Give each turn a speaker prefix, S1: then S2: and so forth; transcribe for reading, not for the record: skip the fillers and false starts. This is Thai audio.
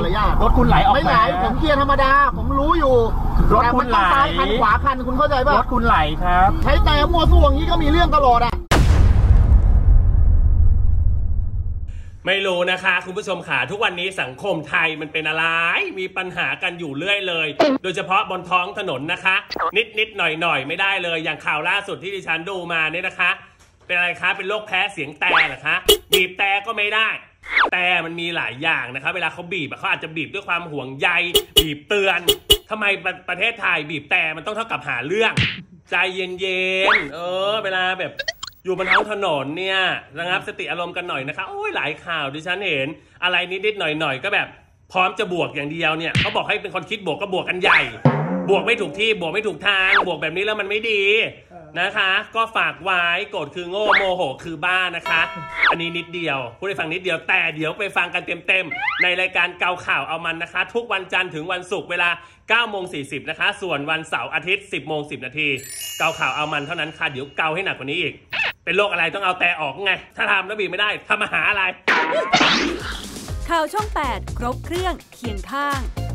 S1: เลยย่าร
S2: ถคุณไหลออก
S1: ไม่ไหลผมเกียร์ธรรมดาผมรู้อยู่
S2: รถคุณไหล
S1: ซ้ายคันขวาคันคุณเข้าใจป่ะ
S2: รถคุณไหลครับ
S1: ใช้แต่มัวส่วงนี้ก็มีเรื่องตลอดอ่ะ
S3: ไม่รู้นะคะคุณผู้ชมค่ะทุกวันนี้สังคมไทยมันเป็นอะไรมีปัญหากันอยู่เรื่อยเลยโดยเฉพาะบนท้องถนนนะคะนิดหน่อยไม่ได้เลยอย่างข่าวล่าสุดที่ดิฉันดูมาเนี่ยนะคะเป็นอะไรคะเป็นโรคแพ้เสียงแต่เหรอคะบีบแต่ก็ไม่ได้แต่มันมีหลายอย่างนะคะเวลาเขาบีบเขาอาจจะบีบด้วยความห่วงใยบีบเตือนทำไมประเทศไทยบีบแต่มันต้องเท่ากับหาเรื่องใจเย็นๆเวลาแบบอยู่บนท้องถนนเนี่ยระงับสติอารมณ์กันหน่อยนะคะโอ้ยหลายข่าวดิฉันเห็นอะไรนิดหน่อยก็แบบพร้อมจะบวกอย่างเดียวเนี่ยเขาบอกให้เป็นคนคิดบวกก็บวกกันใหญ่บวกไม่ถูกที่บวกไม่ถูกทางบวกแบบนี้แล้วมันไม่ดีนะคะก็ฝากไว้โกรธคือโง่โมโหคือบ้านะคะอันนี้นิดเดียวพูดให้ฟังนิดเดียวแต่เดี๋ยวไปฟังกันเต็มในรายการเกาข่าวเอามันนะคะทุกวันจันทร์ถึงวันศุกร์เวลา 9:40 นะคะส่วนวันเสาร์อาทิตย์ 10:10 นาทีเกาข่าวเอามันเท่านั้นค่ะเดี๋ยวเกาให้หนักกว่านี้อีกเป็นโรคอะไรต้องเอาแต่ออกไงถ้าทำแล้วบีบไม่ได้ทำมาหาอะไร
S4: ข่าวช่อง 8 ครบเครื่องเคียงข้าง